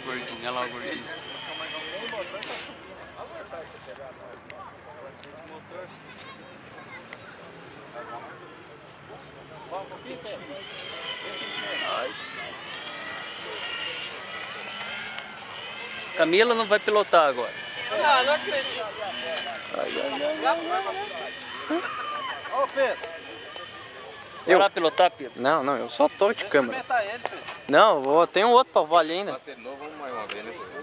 gordinho, olha lá o gordinho. Camila não vai pilotar agora. Não, não acredito. Ô, Pedro. Vai lá pilotar, Pedro? Não, eu só tô de câmera. Ele, Pedro. Não, tem um outro pra voar ali ainda. Pra ser novo, vamos mais uma vez, né?